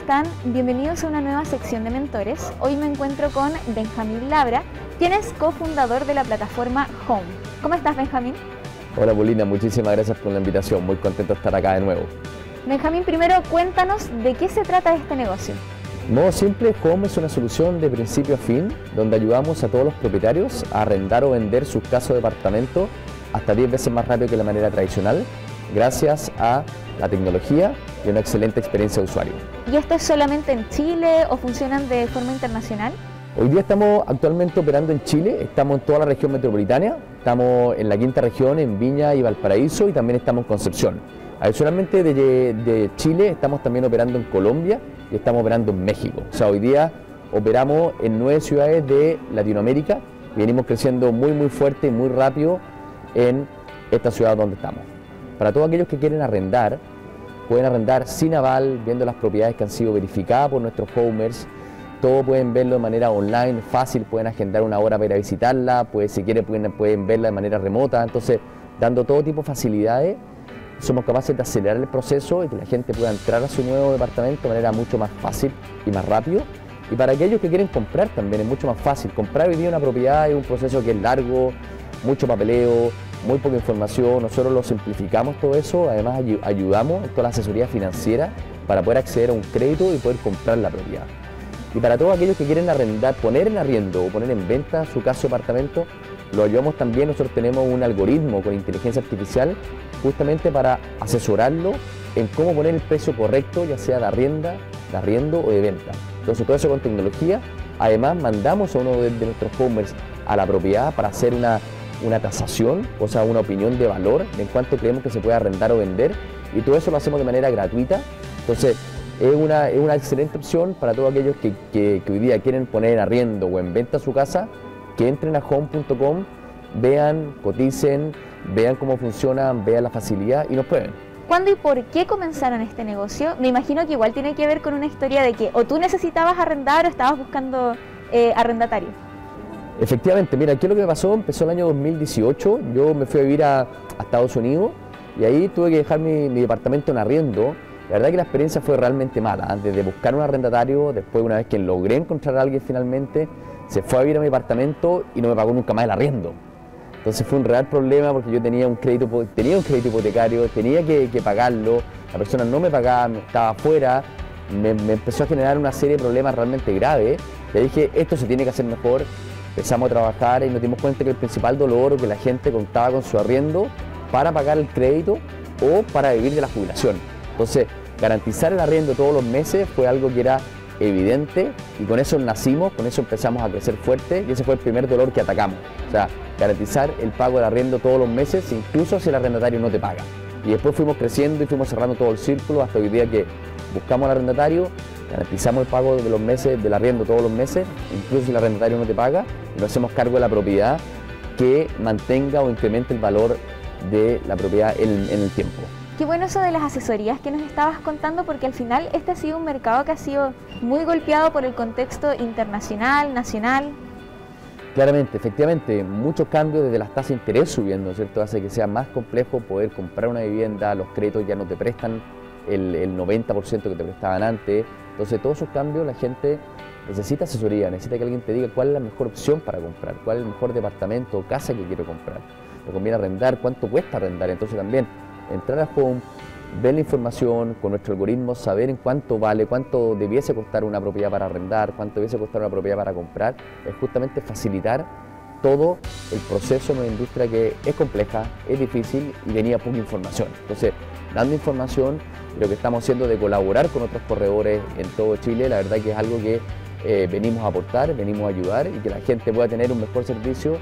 están? Bienvenidos a una nueva sección de mentores. Hoy me encuentro con Benjamín Labra, quien es cofundador de la plataforma Home. ¿Cómo estás, Benjamín? Hola, Paulina, muchísimas gracias por la invitación. Muy contento de estar acá de nuevo. Benjamín, primero cuéntanos de qué se trata este negocio. De modo simple, Home es una solución de principio a fin, donde ayudamos a todos los propietarios a arrendar o vender sus casas o departamentos hasta 10 veces más rápido que la manera tradicional, gracias a la tecnología y una excelente experiencia de usuario. ¿Y esto es solamente en Chile o funcionan de forma internacional? Hoy día estamos actualmente operando en Chile, estamos en toda la región metropolitana, estamos en la quinta región, en Viña y Valparaíso, y también estamos en Concepción. Adicionalmente de Chile estamos también operando en Colombia y estamos operando en México. O sea, hoy día operamos en 9 ciudades de Latinoamérica y venimos creciendo muy fuerte y muy rápido en esta ciudad donde estamos. Para todos aquellos que quieren arrendar, pueden arrendar sin aval, viendo las propiedades que han sido verificadas por nuestros homers. Todo pueden verlo de manera online, fácil, pueden agendar una hora para ir a visitarla, pues si quieren pueden verla de manera remota. Entonces, dando todo tipo de facilidades, somos capaces de acelerar el proceso y que la gente pueda entrar a su nuevo departamento de manera mucho más fácil y más rápido. Y para aquellos que quieren comprar también es mucho más fácil. Comprar hoy día una propiedad es un proceso que es largo, mucho papeleo, muy poca información. Nosotros lo simplificamos todo eso, además ayudamos en toda la asesoría financiera para poder acceder a un crédito y poder comprar la propiedad. Y para todos aquellos que quieren arrendar, poner en arriendo o poner en venta su casa o apartamento, lo ayudamos también. Nosotros tenemos un algoritmo con inteligencia artificial justamente para asesorarlo en cómo poner el precio correcto, ya sea de arriendo o de venta. Entonces todo eso con tecnología. Además mandamos a uno de nuestros homers a la propiedad para hacer una tasación, o sea, una opinión de valor de en cuánto creemos que se puede arrendar o vender, y todo eso lo hacemos de manera gratuita. Entonces es una excelente opción para todos aquellos que hoy día quieren poner en arriendo o en venta su casa, que entren a home.com, vean, coticen, vean cómo funcionan, vean la facilidad y nos prueben. ¿Cuándo y por qué comenzaron este negocio? Me imagino que igual tiene que ver con una historia de que o tú necesitabas arrendar o estabas buscando arrendatario. Efectivamente, mira, ¿qué es lo que me pasó? Empezó el año 2018, yo me fui a vivir a Estados Unidos y ahí tuve que dejar mi departamento en arriendo. La verdad que la experiencia fue realmente mala, desde buscar un arrendatario, después una vez que logré encontrar a alguien finalmente, se fue a vivir a mi apartamento y no me pagó nunca más el arriendo. Entonces fue un real problema porque yo tenía un crédito hipotecario, tenía que pagarlo, la persona no me pagaba, estaba afuera, me empezó a generar una serie de problemas realmente graves. Le dije, esto se tiene que hacer mejor. Empezamos a trabajar y nos dimos cuenta que el principal dolor o que la gente contaba con su arriendo para pagar el crédito o para vivir de la jubilación. Entonces, garantizar el arriendo todos los meses fue algo que era evidente y con eso nacimos, con eso empezamos a crecer fuerte y ese fue el primer dolor que atacamos. O sea, garantizar el pago del arriendo todos los meses, incluso si el arrendatario no te paga. Y después fuimos creciendo y fuimos cerrando todo el círculo hasta hoy día que buscamos al arrendatario, garantizamos el pago de los meses, del arriendo todos los meses, incluso si el arrendatario no te paga, y nos hacemos cargo de la propiedad que mantenga o incremente el valor de la propiedad en el tiempo. Qué bueno eso de las asesorías que nos estabas contando, porque al final este ha sido un mercado que ha sido muy golpeado por el contexto internacional, nacional. Claramente, efectivamente, muchos cambios desde las tasas de interés subiendo, ¿cierto? Hace que sea más complejo poder comprar una vivienda, los créditos ya no te prestan el 90% que te prestaban antes. Entonces todos esos cambios la gente necesita asesoría, necesita que alguien te diga cuál es la mejor opción para comprar, cuál es el mejor departamento o casa que quiero comprar. ¿Me conviene arrendar? ¿Cuánto cuesta arrendar? Entonces también entrar a Home, ver la información con nuestro algoritmo, saber en cuánto vale, cuánto debiese costar una propiedad para arrendar, cuánto debiese costar una propiedad para comprar, es justamente facilitar todo el proceso en una industria que es compleja, es difícil y tenía poca información. Entonces, dando información, lo que estamos haciendo de colaborar con otros corredores en todo Chile, la verdad que es algo que venimos a aportar, venimos a ayudar y que la gente pueda tener un mejor servicio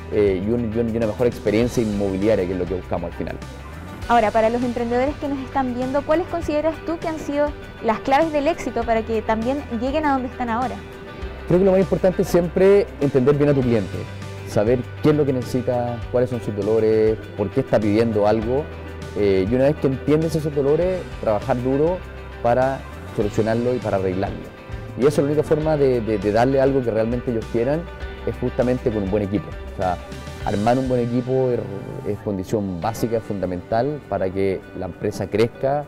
y una mejor experiencia inmobiliaria, que es lo que buscamos al final. Ahora, para los emprendedores que nos están viendo, ¿cuáles consideras tú que han sido las claves del éxito para que también lleguen a donde están ahora? Creo que lo más importante es siempre entender bien a tu cliente, saber qué es lo que necesita, cuáles son sus dolores, por qué está pidiendo algo, y una vez que entiendes esos dolores, trabajar duro para solucionarlo y para arreglarlo. Y eso es la única forma de darle algo que realmente ellos quieran, es justamente con un buen equipo. O sea, armar un buen equipo es condición básica, es fundamental para que la empresa crezca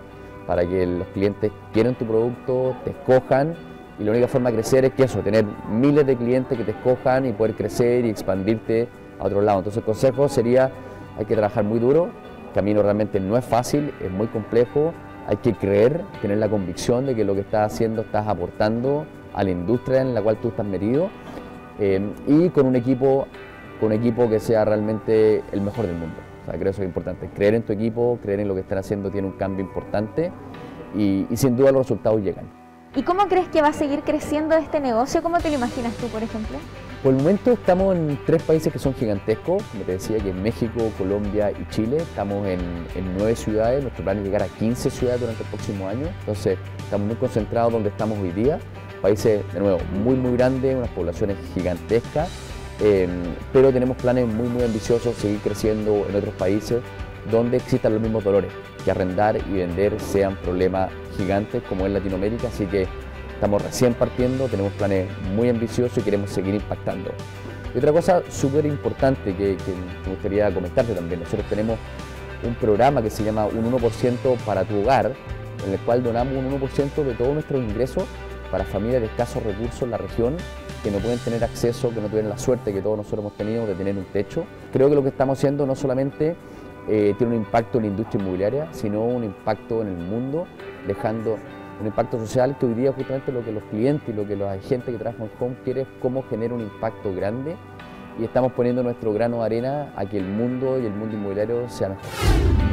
para que los clientes quieran tu producto, te escojan, y la única forma de crecer es que eso, tener miles de clientes que te escojan y poder crecer y expandirte a otro lado. Entonces el consejo sería, hay que trabajar muy duro, el camino realmente no es fácil, es muy complejo, hay que creer, tener la convicción de que lo que estás haciendo estás aportando a la industria en la cual tú estás metido, y con un equipo que sea realmente el mejor del mundo. O sea, creo que eso es importante, creer en tu equipo, creer en lo que están haciendo tiene un cambio importante y sin duda los resultados llegan. ¿Y cómo crees que va a seguir creciendo este negocio? ¿Cómo te lo imaginas tú, por ejemplo? Por el momento estamos en 3 países que son gigantescos, como te decía, que es México, Colombia y Chile. Estamos en 9 ciudades, nuestro plan es llegar a 15 ciudades durante el próximo año, entonces estamos muy concentrados donde estamos hoy día. Países, de nuevo, muy grandes, unas poblaciones gigantescas, pero tenemos planes muy ambiciosos, seguir creciendo en otros países donde existan los mismos dolores, que arrendar y vender sean problemas gigantes como en Latinoamérica, así que estamos recién partiendo, tenemos planes muy ambiciosos y queremos seguir impactando. Y otra cosa súper importante que me gustaría comentarte también, nosotros tenemos un programa que se llama Un 1% para tu hogar, en el cual donamos un 1% de todos nuestros ingresos para familias de escasos recursos en la región que no pueden tener acceso, que no tienen la suerte que todos nosotros hemos tenido de tener un techo. Creo que lo que estamos haciendo no solamente tiene un impacto en la industria inmobiliaria, sino un impacto en el mundo, dejando un impacto social que hoy día justamente lo que los clientes y lo que los agentes que trabajan en Home quieren es cómo genera un impacto grande, y estamos poniendo nuestro grano de arena a que el mundo y el mundo inmobiliario sea mejor.